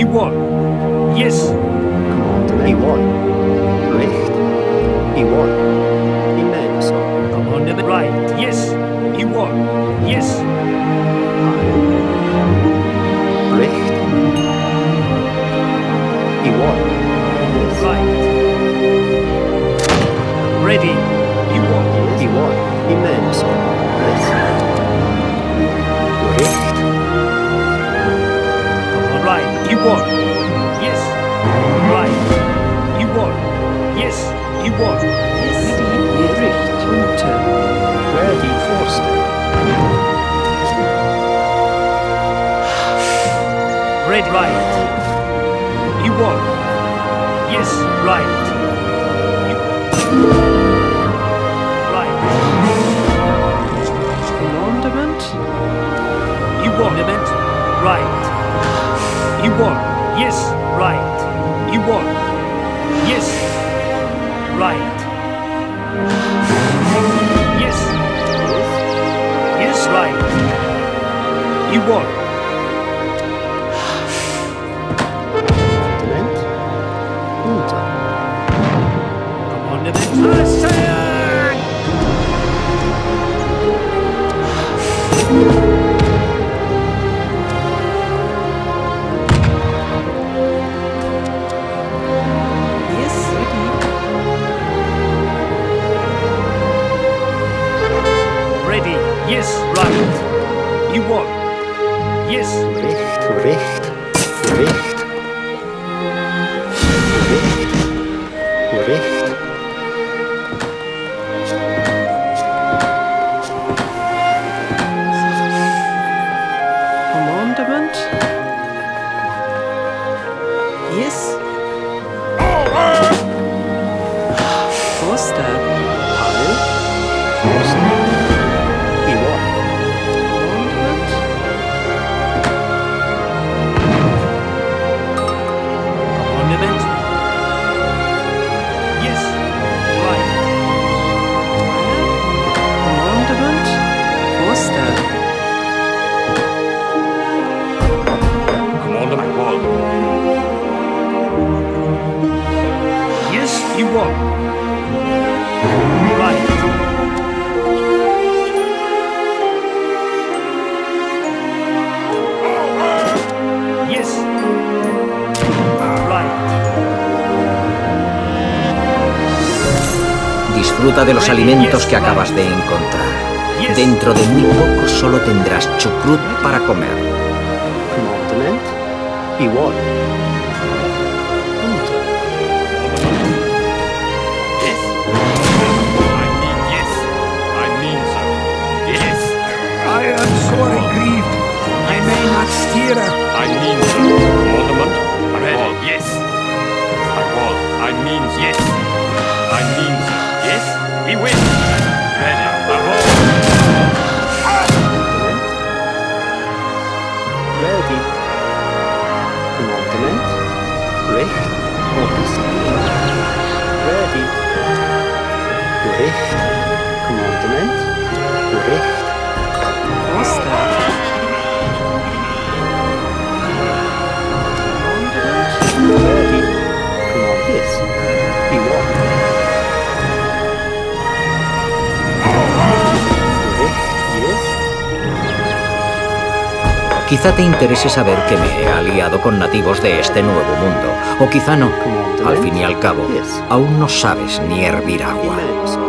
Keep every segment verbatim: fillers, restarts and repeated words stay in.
won. Yes. Commandement. He won. Recht. He won. Immenso. Commandment. Right. Yes. He won. Yes. Recht. He won. Yes. Right. Ready. He won. He won. Immenso. Yes. Recht. Right. He won. Yes. Right. He won. Yes. He won. Yes. Recht. Unter. Ready. Forster. Red. Right. He won. Yes. Right. Right. Commandment. He won. Right. He won. Yes. Right. He won. Yes. Right. Yes. Yes. Right. He won. Commandement. Unter. Commandment. Yes, Ready. Yes. Right. He won. Yes. Recht. Recht. Recht. Recht. Recht. Commandment. Yes. Forster. Heil. Forster. He won. Commandment. Commandment. Yes. Right. Commandment. Forster. Commandment won. Yes, he won. Right. Yes. Right. Disfruta de los alimentos que acabas de encontrar. Dentro de muy poco solo tendrás chucrut para comer. Commandement. He won. Unter. Yes. I mean yes. I mean so. Yes. I am sorry, grieved. I may not steer. I mean so. Commandment. Ready. Yes. I was. I mean yes. I mean so. Yes. He wins. Ready. I was. Ready. Commandment. Recht. Forster. Ready. Recht. Commandment. Recht. Forster. Ready. Command. Yes. He won. Recht. Yes. Quizá te interese saber que me he aliado con nativos de este nuevo mundo. O quizá no. Al fin y al cabo, aún no sabes ni hervir agua. Immenso.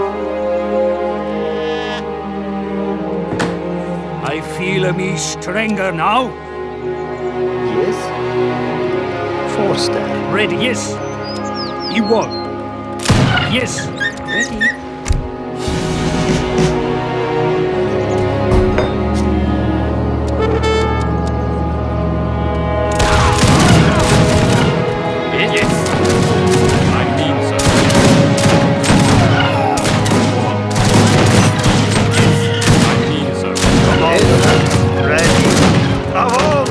I feel me stronger now. Yes. Forster. Ready, yes. He won. Yes. Ready. Yes. Yes. I mean so. Yes. I mean so. Ready. Avon.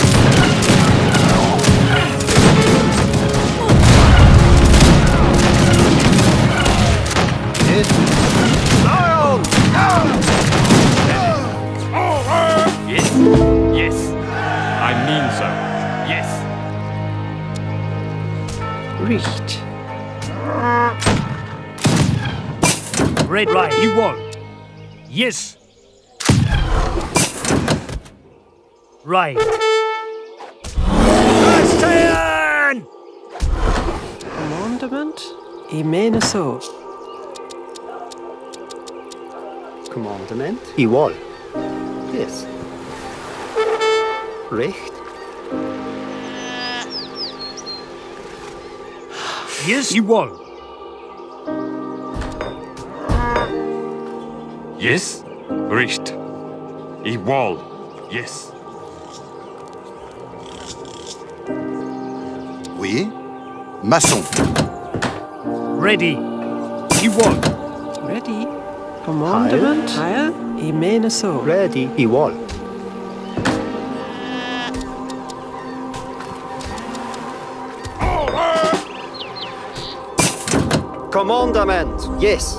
Yes. Red, right, you won. Yes. Right. Bastian! Commandement? I mene så. Commandement. Jawohl. Yes. Recht. Yes, you won. Yes? Recht. Jawohl. Yes. Oui. Maçon. Ready. You won. Ready? Commandement? Heil? I mene så. Ready. Jawohl. Commandament. Yes.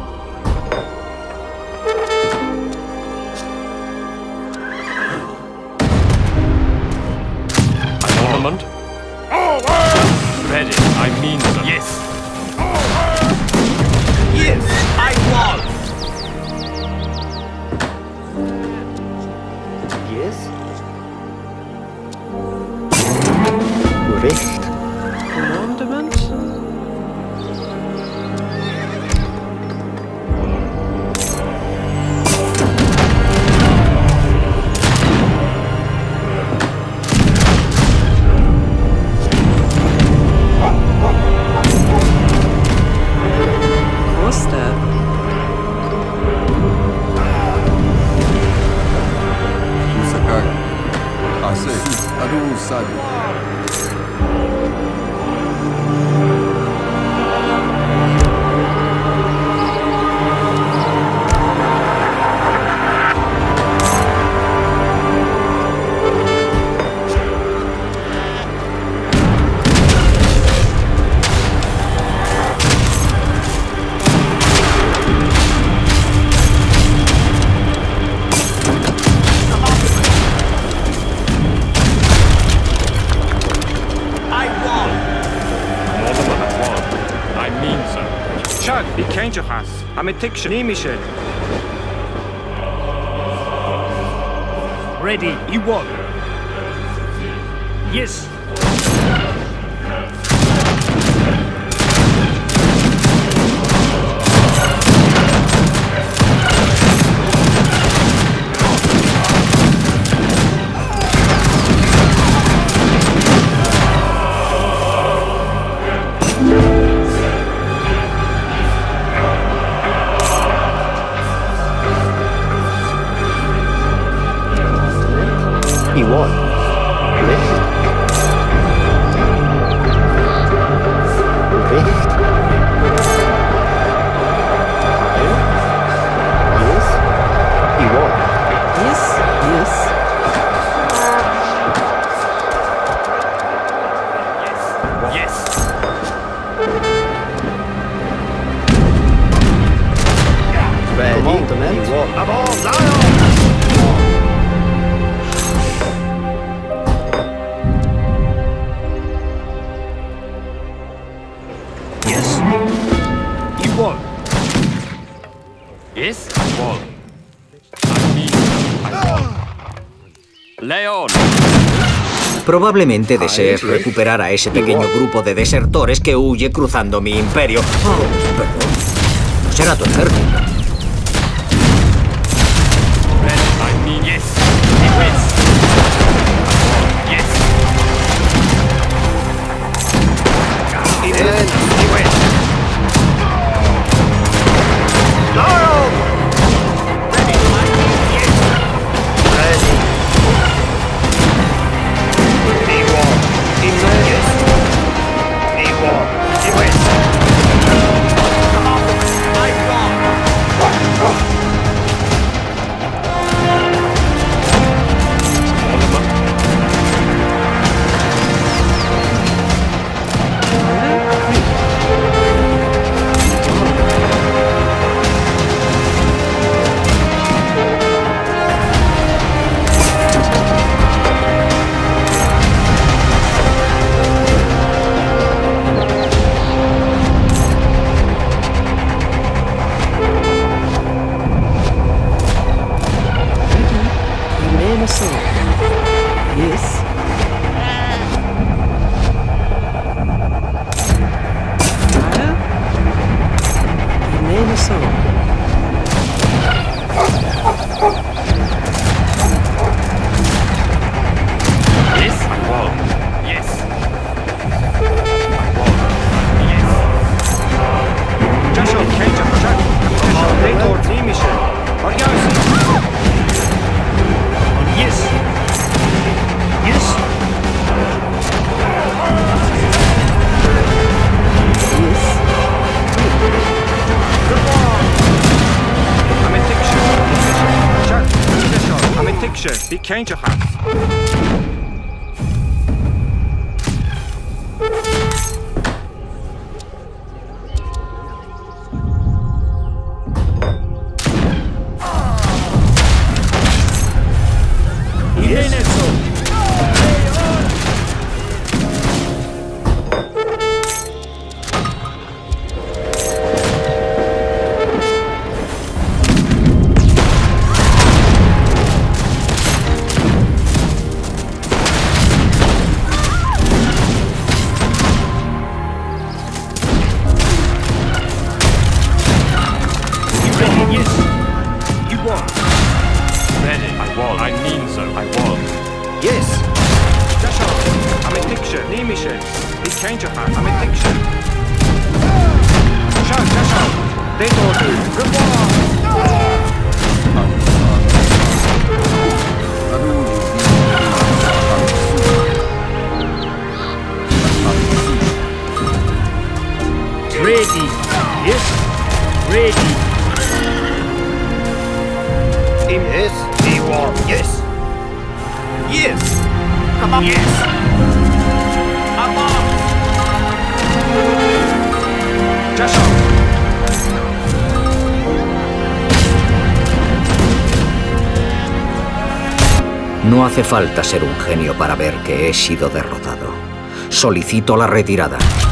Commandment? Ready. I mean so. Yes. Yes, I won. Yes. Recht. Commandement? Foster. Usakag. Ase. Adu Sadi. Ik ken je haast. Ametik Shnemische. Ready, you won. Yes. Jawohl. Recht. Recht. Yes. Jawohl. Yes, yes. Yes. Ready. Commandement. Jawohl. Yes. You won. Yes? Wall. I mean, I won. Leon. Probablemente desees recuperar a ese pequeño grupo de desertores que huye cruzando mi imperio. Oh, perdón. No será tu ejército. Ready. I mean, yes. He wins. Yes. He wins. He wins. Laurel! Ready. Yes. Ready. He won. He wins. Yes. He won. He wins. I won. change your hands. Ready. Yes. Ready. Yes. Ewok. Yes. Yes. Come on. Yes. Come on. Joshua. No hace falta ser un genio para ver que he sido derrotado. Solicito la retirada.